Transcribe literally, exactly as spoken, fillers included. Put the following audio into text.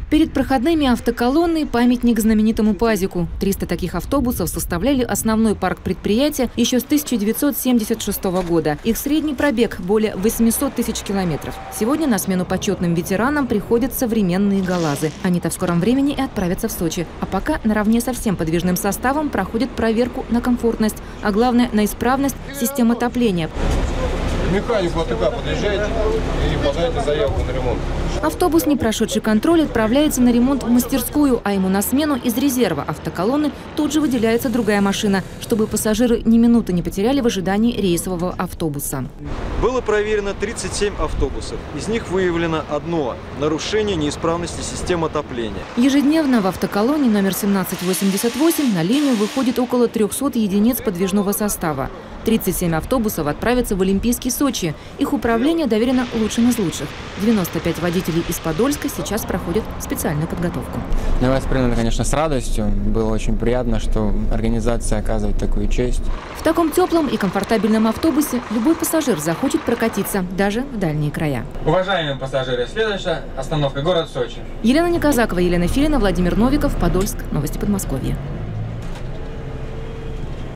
Перед проходными автоколонной памятник знаменитому ПАЗику. триста таких автобусов составляли основной парк предприятия еще с тысяча девятьсот семьдесят шестого года. Их средний пробег – более восьмисот тысяч километров. Сегодня на смену почетным ветеранам приходят современные ГАЛАЗы. Они-то в скором времени и отправятся в Сочи. А пока наравне со всем подвижным составом проходит проверку на комфортность, а главное – на исправность системы отопления. К механику АТК подъезжайте и подайте заявку на ремонт. Автобус, не прошедший контроль, отправляется на ремонт в мастерскую, а ему на смену из резерва автоколонны тут же выделяется другая машина, чтобы пассажиры ни минуты не потеряли в ожидании рейсового автобуса. Было проверено тридцать семь автобусов. Из них выявлено одно – нарушение неисправности системы отопления. Ежедневно в автоколонне номер семнадцать восемьдесят восемь на линию выходит около трёхсот единиц подвижного состава. тридцать семь автобусов отправятся в Олимпийский Сочи. Их управление доверено лучшим из лучших. девяносто пять водителей из Подольска сейчас проходят специальную подготовку. Я воспринял, конечно, с радостью. Было очень приятно, что организация оказывает такую честь. В таком теплом и комфортабельном автобусе любой пассажир захочет прокатиться, даже в дальние края. Уважаемые пассажиры, следующая остановка – город Сочи. Елена Неказакова, Елена Филина, Владимир Новиков, Подольск. Новости Подмосковья.